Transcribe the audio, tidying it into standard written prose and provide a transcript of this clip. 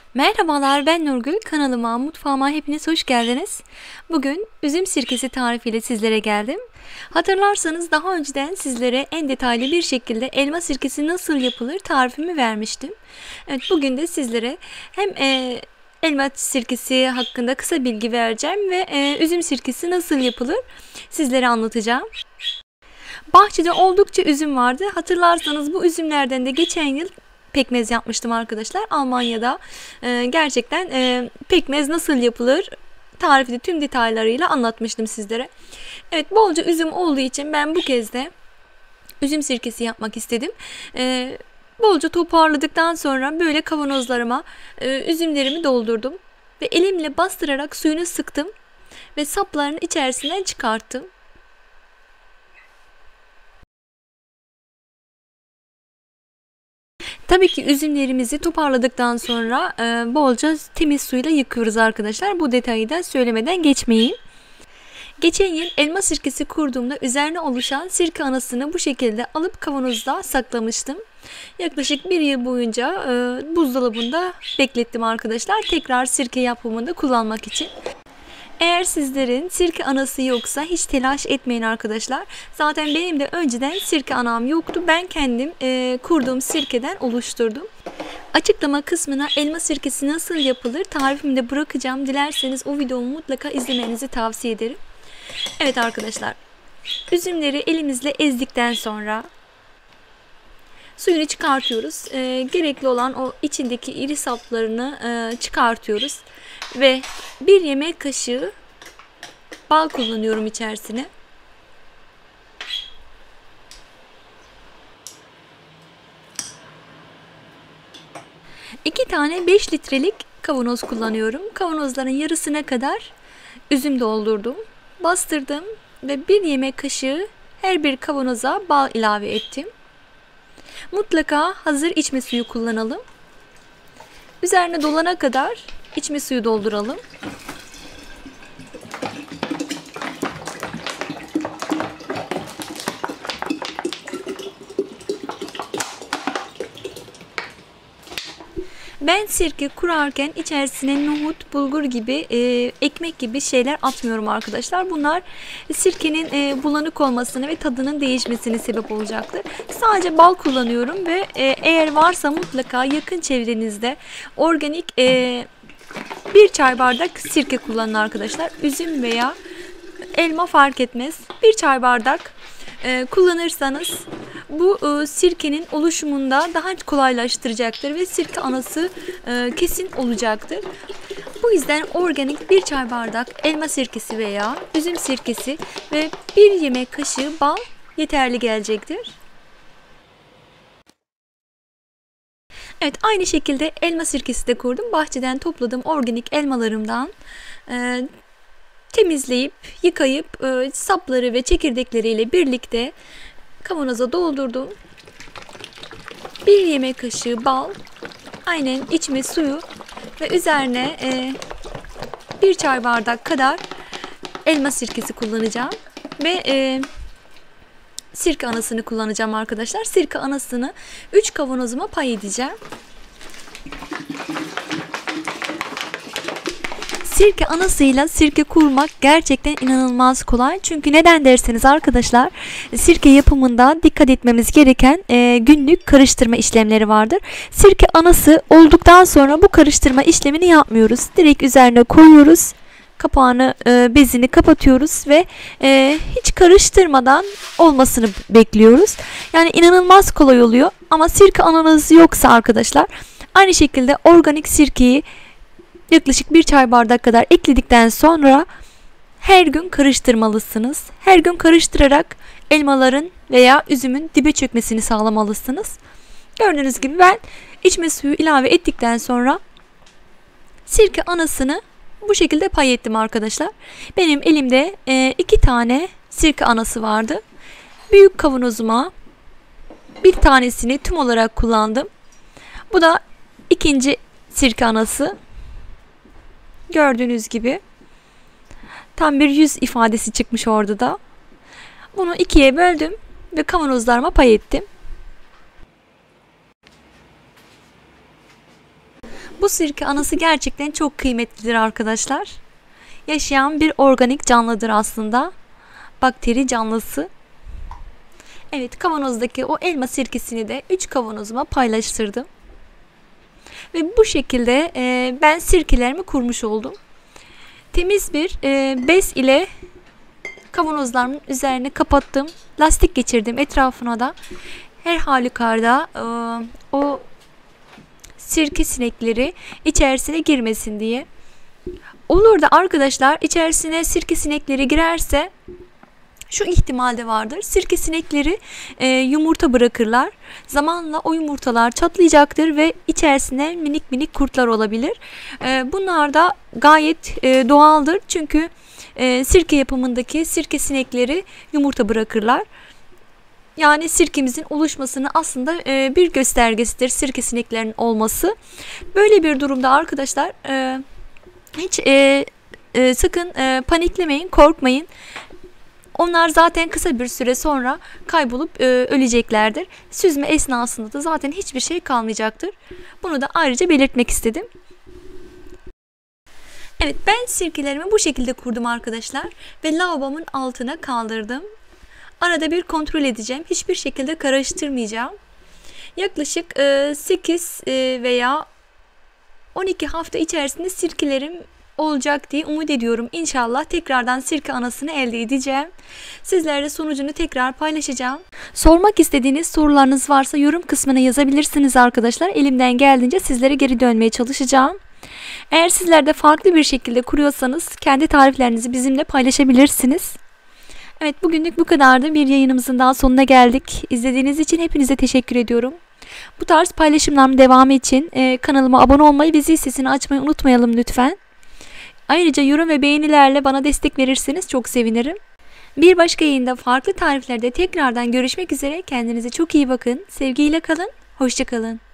Merhabalar, ben Nurgül. Kanalıma, mutfağıma hepiniz hoş geldiniz. Bugün üzüm sirkesi tarifiyle sizlere geldim. Hatırlarsanız daha önceden sizlere en detaylı bir şekilde elma sirkesi nasıl yapılır tarifimi vermiştim. Evet, bugün de sizlere hem elma sirkesi hakkında kısa bilgi vereceğim ve üzüm sirkesi nasıl yapılır sizlere anlatacağım. Bahçede oldukça üzüm vardı. Hatırlarsanız bu üzümlerden de geçen yıl pekmez yapmıştım arkadaşlar. Almanya'da gerçekten pekmez nasıl yapılır tarifi de tüm detaylarıyla anlatmıştım sizlere. Evet, bolca üzüm olduğu için ben bu kez de üzüm sirkesi yapmak istedim. Bolca toparladıktan sonra böyle kavanozlarıma üzümlerimi doldurdum ve elimle bastırarak suyunu sıktım ve saplarını içerisinden çıkarttım. Tabii ki üzümlerimizi toparladıktan sonra bolca temiz suyla yıkıyoruz arkadaşlar. Bu detayı da söylemeden geçmeyeyim. Geçen yıl elma sirkesi kurduğumda üzerine oluşan sirke anasını bu şekilde alıp kavanozda saklamıştım. Yaklaşık bir yıl boyunca buzdolabında beklettim arkadaşlar. Tekrar sirke yapımında kullanmak için. Eğer sizlerin sirke anası yoksa hiç telaş etmeyin arkadaşlar. Zaten benim de önceden sirke anam yoktu. Ben kendim kurduğum sirkeden oluşturdum. Açıklama kısmına elma sirkesi nasıl yapılır tarifimi de bırakacağım. Dilerseniz o videomu mutlaka izlemenizi tavsiye ederim. Evet arkadaşlar, üzümleri elimizle ezdikten sonra suyunu çıkartıyoruz. Gerekli olan o içindeki iri saplarını çıkartıyoruz. Ve bir yemek kaşığı bal kullanıyorum içerisine. İki tane 5 litrelik kavanoz kullanıyorum. Kavanozların yarısına kadar üzüm doldurdum. Bastırdım ve bir yemek kaşığı her bir kavanoza bal ilave ettim. Mutlaka hazır içme suyu kullanalım. Üzerine dolana kadar içme suyu dolduralım. Ben sirke kurarken içerisine nohut, bulgur gibi, ekmek gibi şeyler atmıyorum arkadaşlar. Bunlar sirkenin bulanık olmasını ve tadının değişmesine sebep olacaktır. Sadece bal kullanıyorum ve eğer varsa mutlaka yakın çevrenizde organik bir çay bardak sirke kullanın arkadaşlar. Üzüm veya elma fark etmez. Bir çay bardak kullanırsanız bu sirkenin oluşumunda daha kolaylaştıracaktır ve sirke anası kesin olacaktır. Bu yüzden organik bir çay bardak elma sirkesi veya üzüm sirkesi ve bir yemek kaşığı bal yeterli gelecektir. Evet, aynı şekilde elma sirkesi de kurdum. Bahçeden topladığım organik elmalarımdan temizleyip, yıkayıp sapları ve çekirdekleriyle birlikte kavanoza doldurdum. Bir yemek kaşığı bal, aynen içme suyu ve üzerine bir çay bardak kadar elma sirkesi kullanacağım. Ve sirke anasını kullanacağım arkadaşlar. Sirke anasını 3 kavanozuma pay edeceğim. Sirke anasıyla sirke kurmak gerçekten inanılmaz kolay. Çünkü neden derseniz arkadaşlar, sirke yapımında dikkat etmemiz gereken günlük karıştırma işlemleri vardır. Sirke anası olduktan sonra bu karıştırma işlemini yapmıyoruz. Direkt üzerine koyuyoruz. Kapağını, bezini kapatıyoruz ve hiç karıştırmadan olmasını bekliyoruz. Yani inanılmaz kolay oluyor. Ama sirke ananız yoksa arkadaşlar, aynı şekilde organik sirkeyi yaklaşık bir çay bardak kadar ekledikten sonra her gün karıştırmalısınız. Her gün karıştırarak elmaların veya üzümün dibe çökmesini sağlamalısınız. Gördüğünüz gibi ben içme suyu ilave ettikten sonra sirke anasını bu şekilde pay ettim arkadaşlar. Benim elimde 2 tane sirke anası vardı. Büyük kavanozuma bir tanesini tüm olarak kullandım. Bu da ikinci sirke anası. Gördüğünüz gibi tam bir yüz ifadesi çıkmış orada da. Bunu ikiye böldüm ve kavanozlarıma pay ettim. Bu sirke anası gerçekten çok kıymetlidir arkadaşlar. Yaşayan bir organik canlıdır aslında. Bakteri canlısı. Evet, kavanozdaki o elma sirkesini de 3 kavanozuma paylaştırdım. Ve bu şekilde ben sirkelerimi kurmuş oldum. Temiz bir bez ile kavanozlarımın üzerine kapattım. Lastik geçirdim etrafına da. Her halükarda o sirke sinekleri içerisine girmesin diye. Olur da arkadaşlar içerisine sirke sinekleri girerse şu ihtimalde vardır. Sirke sinekleri yumurta bırakırlar. Zamanla o yumurtalar çatlayacaktır ve içerisine minik minik kurtlar olabilir. Bunlar da gayet doğaldır. Çünkü sirke yapımındaki sirke sinekleri yumurta bırakırlar. Yani sirkemizin oluşmasını aslında bir göstergesidir sirke sineklerinin olması. Böyle bir durumda arkadaşlar hiç sakın paniklemeyin, korkmayın. Onlar zaten kısa bir süre sonra kaybolup öleceklerdir. Süzme esnasında da zaten hiçbir şey kalmayacaktır. Bunu da ayrıca belirtmek istedim. Evet, ben sirkelerimi bu şekilde kurdum arkadaşlar ve lavabomun altına kaldırdım. Arada bir kontrol edeceğim. Hiçbir şekilde karıştırmayacağım. Yaklaşık 8 veya 12 hafta içerisinde sirkelerim olacak diye umut ediyorum. İnşallah tekrardan sirke anasını elde edeceğim. Sizlerle sonucunu tekrar paylaşacağım. Sormak istediğiniz sorularınız varsa yorum kısmına yazabilirsiniz arkadaşlar. Elimden geldiğince sizlere geri dönmeye çalışacağım. Eğer sizler de farklı bir şekilde kuruyorsanız kendi tariflerinizi bizimle paylaşabilirsiniz. Evet, bugünlük bu kadardı. Bir yayınımızın daha sonuna geldik. İzlediğiniz için hepinize teşekkür ediyorum. Bu tarz paylaşımların devamı için kanalıma abone olmayı ve zil sesini açmayı unutmayalım lütfen. Ayrıca yorum ve beğenilerle bana destek verirseniz çok sevinirim. Bir başka yayında farklı tariflerde tekrardan görüşmek üzere. Kendinize çok iyi bakın. Sevgiyle kalın. Hoşça kalın.